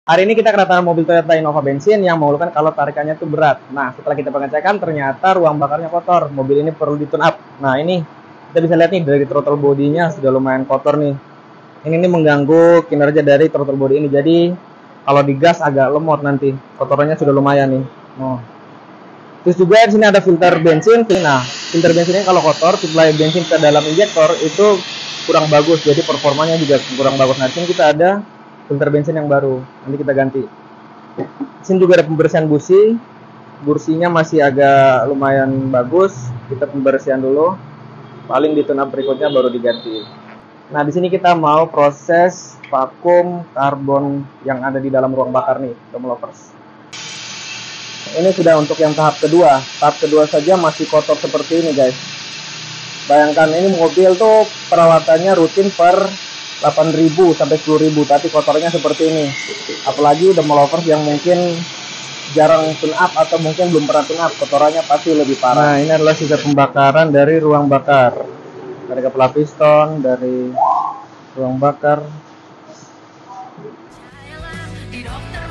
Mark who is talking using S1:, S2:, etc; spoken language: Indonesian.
S1: Hari ini kita kedatangan mobil Toyota Innova bensin yang mengeluhkan kalau tarikannya tuh berat. Nah, setelah kita pengecekan ternyata ruang bakarnya kotor. Mobil ini perlu di-tune up. Nah, ini kita bisa lihat nih dari throttle bodinya sudah lumayan kotor nih. Ini nih mengganggu kinerja dari throttle body ini. Jadi, kalau digas agak lemot nanti. Kotorannya sudah lumayan nih. Oh. Terus juga di sini ada filter bensin. Nah, filter bensinnya kalau kotor, supply bensin ke dalam injektor itu kurang bagus. Jadi performanya juga kurang bagus. Nah, di sini kita ada filter bensin yang baru, nanti kita ganti. Di sini juga ada pembersihan busi. Businya masih agak lumayan bagus. Kita pembersihan dulu. Paling di tune up berikutnya baru diganti. Nah, di sini kita mau proses vakum karbon yang ada di dalam ruang bakar nih, Dom Lovers. Ini sudah untuk yang tahap kedua. Tahap kedua saja masih kotor seperti ini, guys. Bayangkan ini mobil tuh perawatannya rutin per 8.000 sampai 10.000, tapi kotornya seperti ini. Apalagi Dom Lovers yang mungkin jarang tune up atau mungkin belum pernah tune up, kotorannya pasti lebih parah. Nah, ini adalah sisa pembakaran dari ruang bakar, dari kepala piston, dari ruang bakar.